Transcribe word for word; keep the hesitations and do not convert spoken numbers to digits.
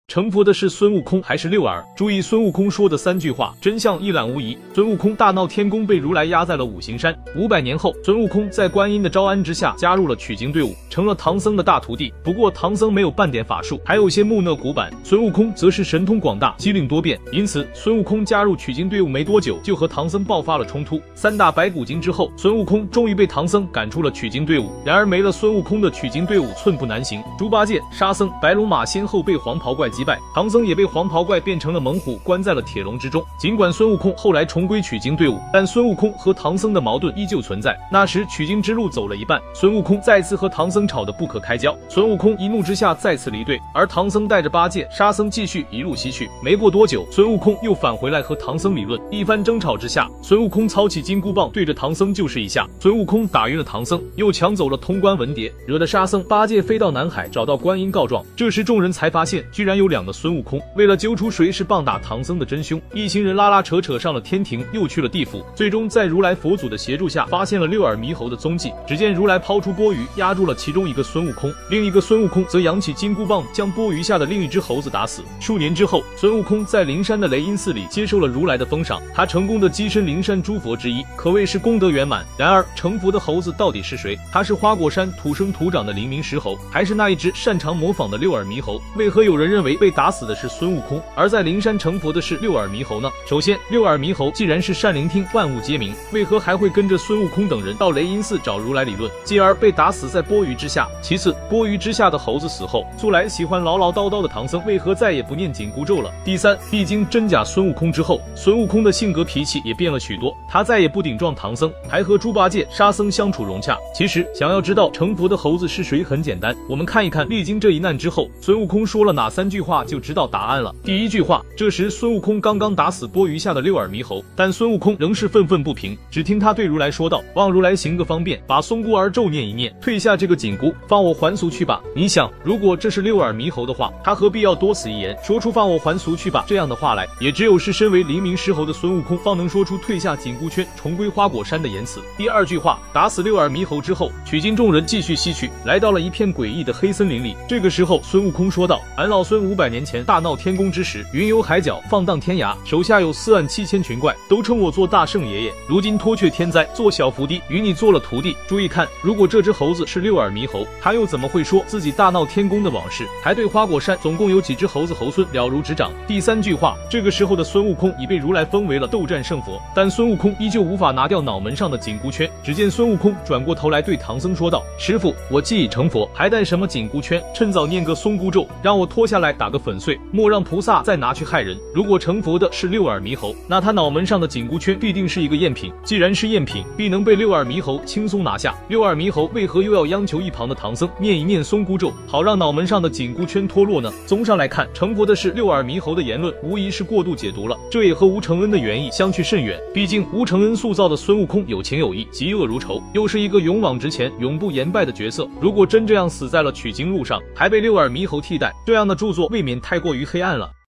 成佛的是孙悟空还是六耳？注意孙悟空说的三句话，真相一览无遗。孙悟空大闹天宫，被如来压在了五行山。五百年后，孙悟空在观音的招安之下，加入了取经队伍，成了唐僧的大徒弟。不过唐僧没有半点法术，还有些木讷古板。孙悟空则是神通广大，机灵多变。因此，孙悟空加入取经队伍没多久，就和唐僧爆发了冲突。三打白骨精之后，孙悟空终于被唐僧赶出了取经队伍。然而没了孙悟空的取经队伍寸步难行。猪八戒、沙僧、白龙马先后被黄袍怪击败，唐僧也被黄袍怪变成了猛虎，关在了铁笼之中。尽管孙悟空后来重归取经队伍，但孙悟空和唐僧的矛盾依旧存在。那时取经之路走了一半，孙悟空再次和唐僧吵得不可开交，孙悟空一怒之下再次离队，而唐僧带着八戒、沙僧继续一路西去。没过多久，孙悟空又返回来和唐僧理论。一番争吵之下，孙悟空操起金箍棒对着唐僧就是一下，孙悟空打晕了唐僧，又抢走了通关文牒，惹得沙僧、八戒飞到南海找到观音告状。这时众人才发现，居然有两个孙悟空。为了揪出谁是棒打唐僧的真凶，一行人拉拉扯扯上了天庭，又去了地府，最终在如来佛祖的协助下发现了六耳猕猴的踪迹。只见如来抛出钵盂，压住了其中一个孙悟空，另一个孙悟空则扬起金箍棒，将钵盂下的另一只猴子打死。数年之后，孙悟空在灵山的雷音寺里接受了如来的封赏，他成功的跻身灵山诸佛之一，可谓是功德圆满。然而成佛的猴子到底是谁？他是花果山土生土长的灵明石猴，还是那一只擅长模仿的六耳猕猴？为何有人认为被打死的是孙悟空，而在灵山成佛的是六耳猕猴呢？首先，六耳猕猴既然是善聆听，万物皆明，为何还会跟着孙悟空等人到雷音寺找如来理论，继而被打死在钵盂之下？其次，钵盂之下的猴子死后，素来喜欢唠唠叨叨的唐僧为何再也不念紧箍咒了？第三，历经真假孙悟空之后，孙悟空的性格脾气也变了许多，他再也不顶撞唐僧，还和猪八戒、沙僧相处融洽。其实想要知道成佛的猴子是谁很简单，我们看一看历经这一难之后，孙悟空说了哪三句话就知道答案了。第一句话，这时孙悟空刚刚打死钵盂下的六耳猕猴，但孙悟空仍是愤愤不平，只听他对如来说道：望如来行个方便，把松箍儿咒念一念，退下这个紧箍，放我还俗去吧。你想，如果这是六耳猕猴的话，他何必要多此一言，说出放我还俗去吧这样的话来？也只有是身为灵明石猴的孙悟空，方能说出退下紧箍圈，重归花果山的言辞。第二句话，打死六耳猕猴之后，取经众人继续西去，来到了一片诡异的黑森林里。这个时候，孙悟空说道：俺老孙五百年前大闹天宫之时，云游海角，放荡天涯，手下有四万七千群怪，都称我做大圣爷爷。如今脱却天灾，做小伏低，与你做了徒弟。注意看，如果这只猴子是六耳猕猴，他又怎么会说自己大闹天宫的往事，还对花果山总共有几只猴子猴孙了如指掌？第三句话，这个时候的孙悟空已被如来封为了斗战胜佛，但孙悟空依旧无法拿掉脑门上的紧箍圈。只见孙悟空转过头来对唐僧说道：师父，我既已成佛，还带什么紧箍圈？趁早念个松箍咒，让我脱下来打个粉碎，莫让菩萨再拿去害人。如果成佛的是六耳猕猴，那他脑门上的紧箍圈必定是一个赝品，既然是赝品，必能被六耳猕猴轻松拿下。六耳猕猴为何又要央求一旁的唐僧念一念松箍咒，好让脑门上的紧箍圈脱落呢？综上来看，成佛的是六耳猕猴的言论无疑是过度解读了，这也和吴承恩的原意相去甚远。毕竟吴承恩塑造的孙悟空有情有义，嫉恶如仇，又是一个勇往直前、永不言败的角色。如果真这样死在了取经路上，还被六耳猕猴替代，这样的著作未免太过于黑暗了。